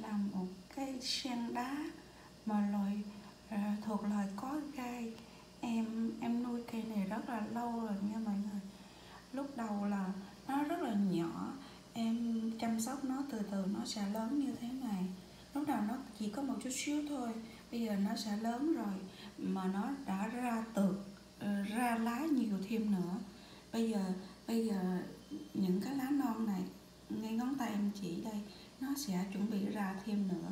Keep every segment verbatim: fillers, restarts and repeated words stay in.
là một cây sen đá mà loại à, thuộc loài có gai. Em em nuôi cây này rất là lâu rồi nha mọi người. Lúc đầu là nó rất là nhỏ, em chăm sóc nó từ từ nó sẽ lớn như thế này. Lúc đầu nó chỉ có một chút xíu thôi, bây giờ nó sẽ lớn rồi mà nó đã ra tược, ra lá nhiều thêm nữa. Bây giờ bây giờ những cái lá non này ngay ngón tay em chỉ đây, nó sẽ chuẩn bị ra thêm nữa.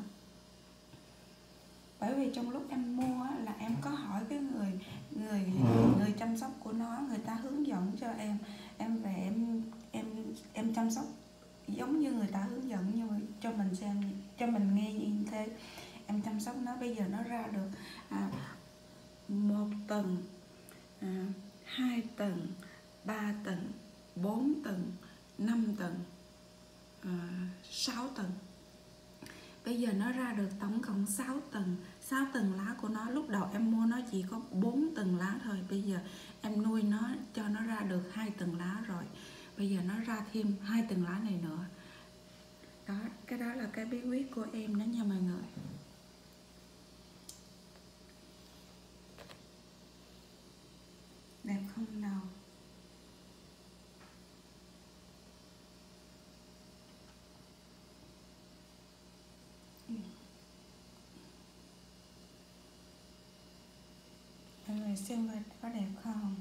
Bởi vì trong lúc em mua là em có hỏi cái người người người chăm sóc của nó, người ta hướng dẫn cho em, em về em em em chăm sóc giống như người ta hướng dẫn, nhưng mà cho mình xem, cho mình nghe như thế. Em chăm sóc nó, bây giờ nó ra được à, một tầng, à, hai tầng, ba tầng, bốn tầng, năm tầng, à, sáu tầng. Bây giờ nó ra được tổng cộng sáu tầng, sáu tầng lá của nó. Lúc đầu em mua nó chỉ có bốn tầng lá thôi, bây giờ em nuôi nó cho nó ra được hai tầng lá rồi. Bây giờ nó ra thêm hai tầng lá này nữa. Đó, cái đó là cái bí quyết của em đó nha mọi người. Đẹp không nào? Mọi người xem coi có đẹp không?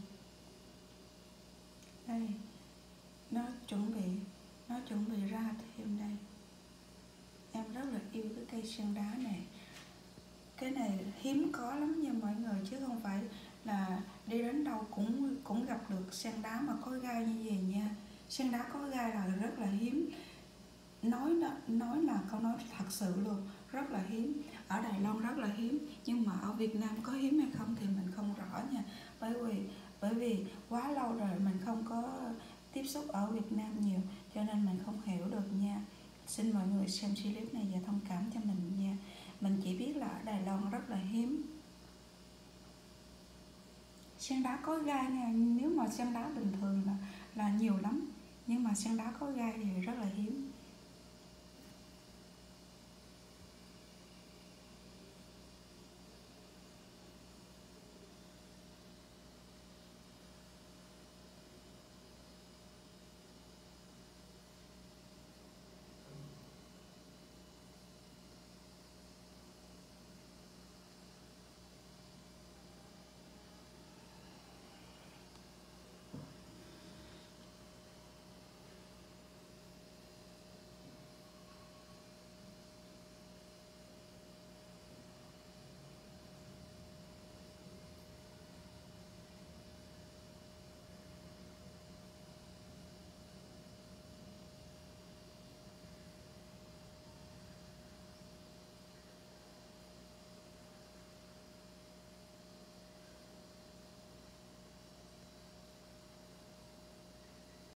Đây, nó chuẩn bị nó chuẩn bị ra thêm đây. Em rất là yêu cái cây sen đá này. Cái này hiếm có lắm nha mọi người, chứ không phải là đi đến đâu cũng cũng gặp được sen đá mà có gai như vậy nha. Sen đá có gai là rất là hiếm. Nói là, nói là câu nói thật sự luôn, rất là hiếm. Ở Đài Loan rất là hiếm, nhưng mà ở Việt Nam có hiếm hay không thì mình không rõ nha. Bởi vì bởi vì quá lâu rồi mình không có tiếp xúc ở Việt Nam nhiều, cho nên mình không hiểu được nha. Xin mọi người xem clip này và thông cảm cho mình nha. Mình chỉ biết là ở Đài Loan rất là hiếm. Sen đá có gai nha, nếu mà sen đá bình thường là